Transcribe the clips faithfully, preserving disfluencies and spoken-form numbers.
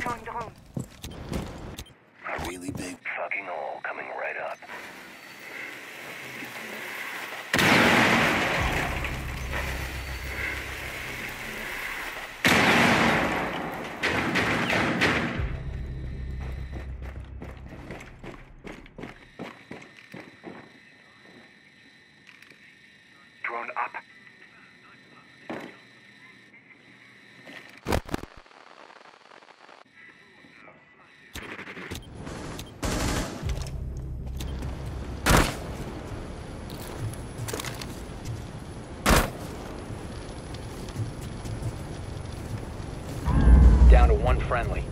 Deploying drone. A really big fucking hole coming right up. Drone up. Down to one friendly.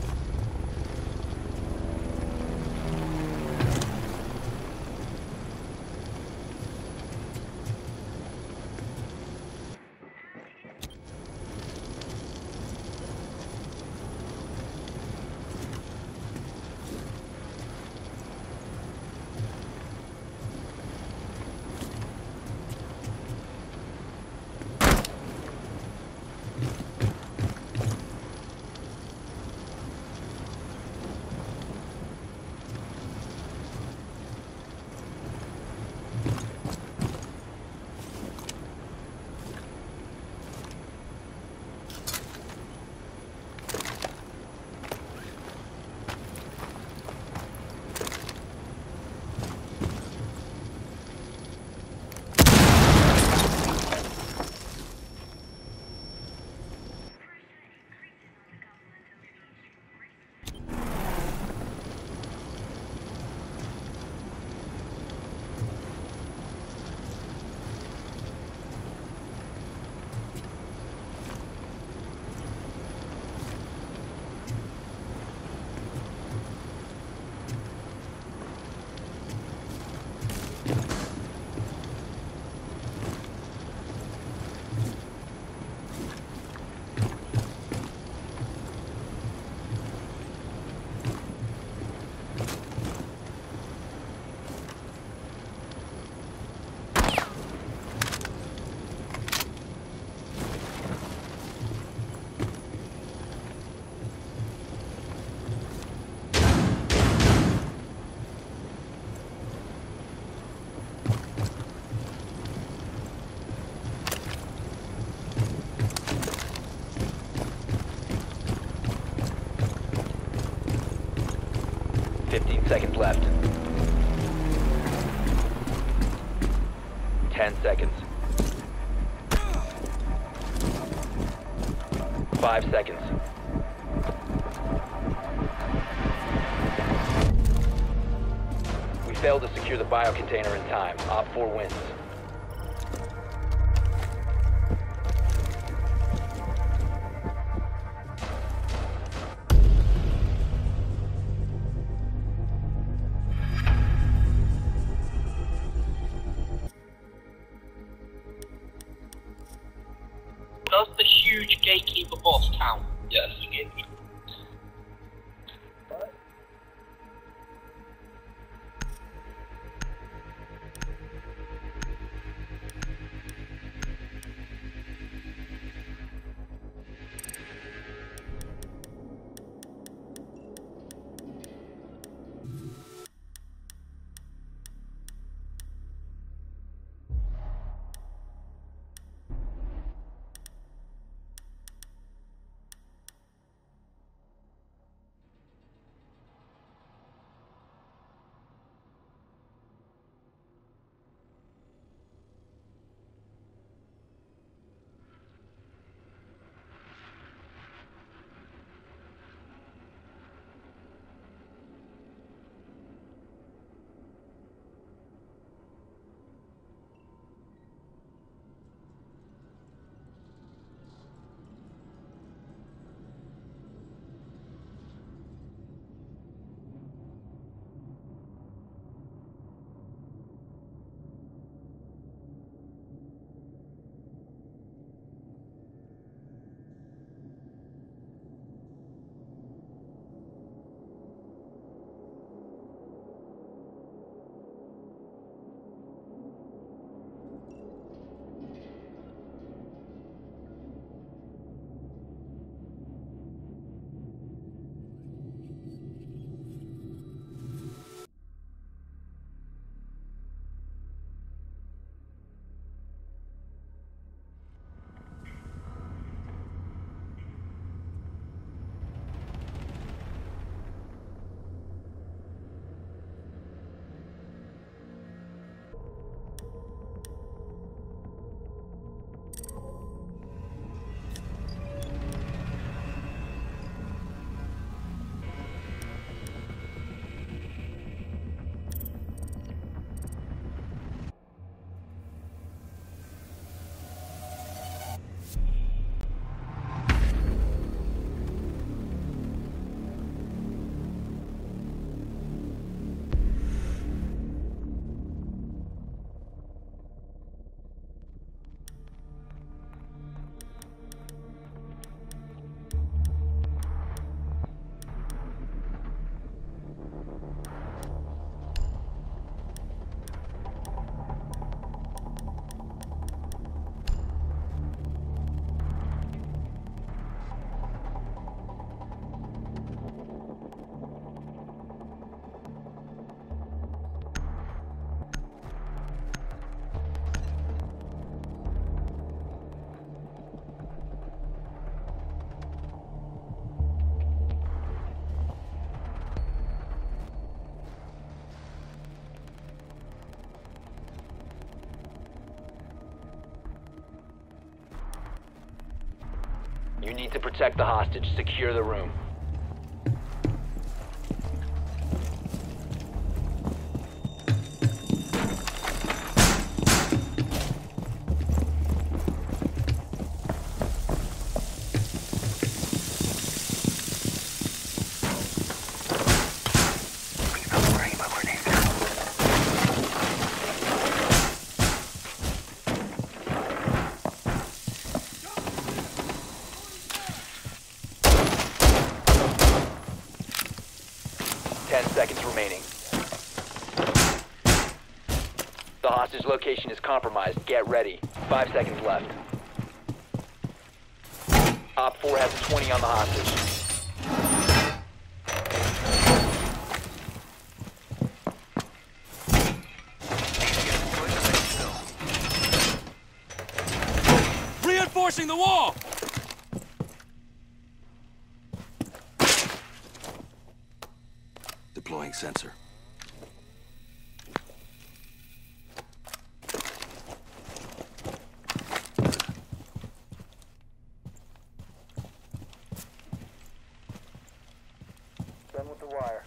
fifteen seconds left. ten seconds. five seconds. We failed to secure the biocontainer in time. Op four wins. Does the huge gatekeeper boss count? Yes, gatekeeper. You need to protect the hostage. Secure the room. Ten seconds remaining. The hostage location is compromised. Get ready. Five seconds left. Op four has a twenty on the hostage. Reinforcing the wall! Deploying sensor. Done with the wire.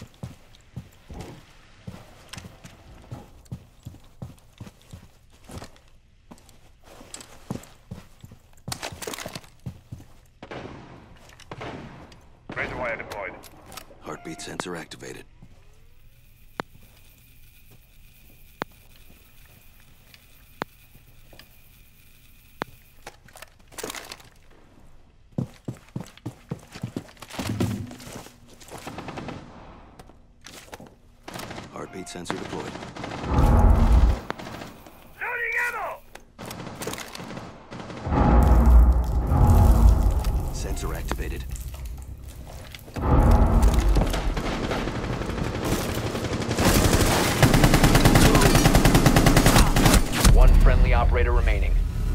Razor wire deployed. Heartbeat sensor activated. Heartbeat sensor deployed. Loading ammo! Sensor activated. One friendly operator remaining.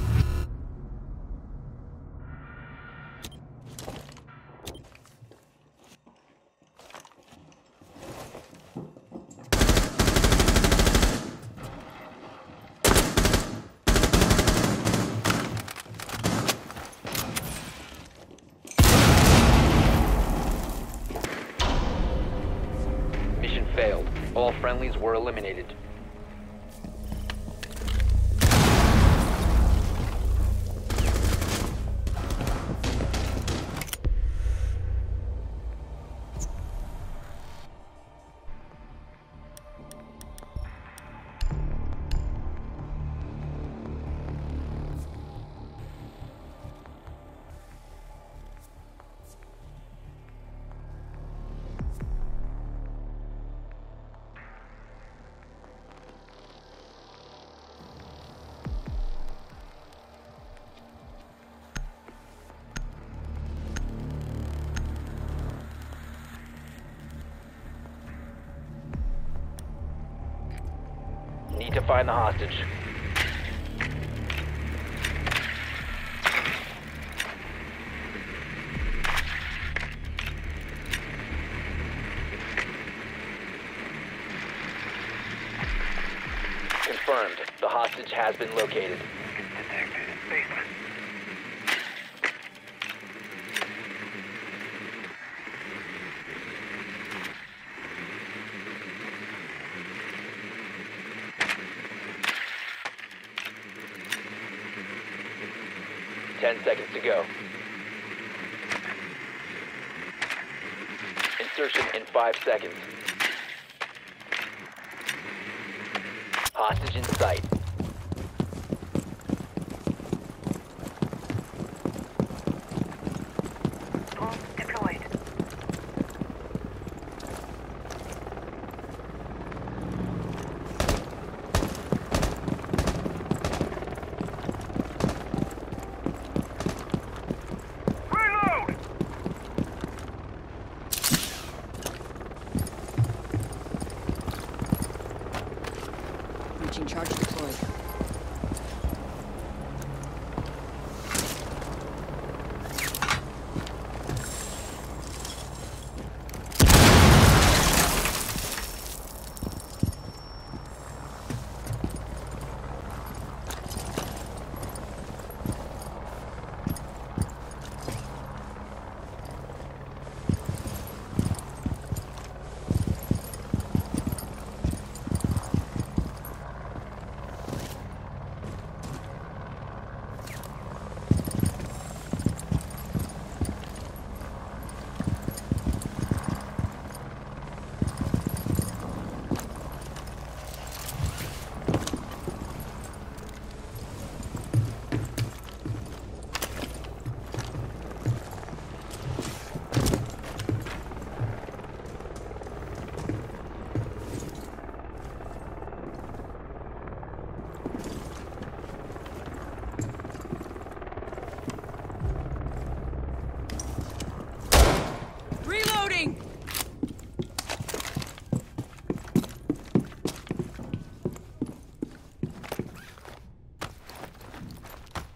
Mission failed. All friendlies were eliminated. Need to find the hostage. Confirmed. The hostage has been located. Detected. Basement. Ten seconds to go. Insertion in five seconds. Hostage in sight. Bomb deployed. Reload! Reaching charge deployed.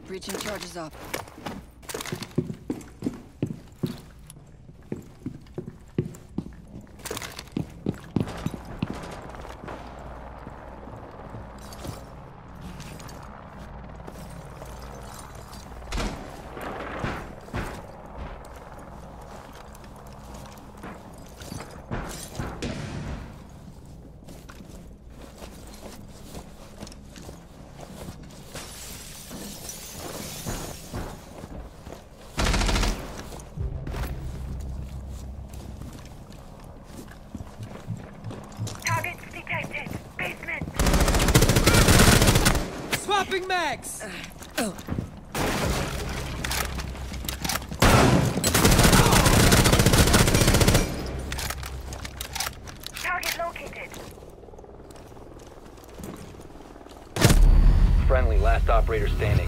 Breaching charges up. Targets detected. Basement. Swapping mags! Target located. Friendly, last operator standing.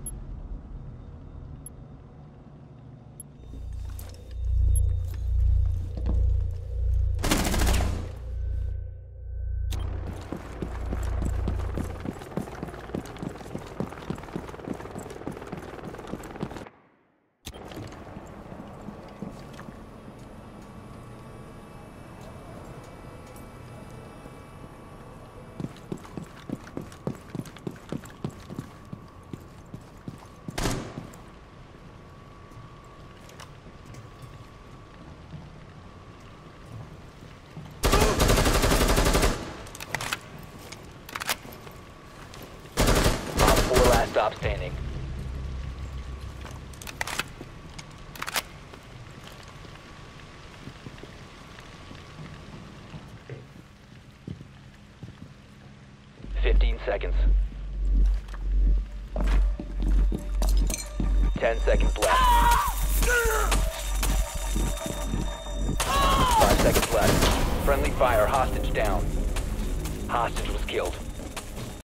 Op four last stop standing. Fifteen seconds. Ten seconds left. Five seconds left. Friendly fire, hostage down. Hostage was killed.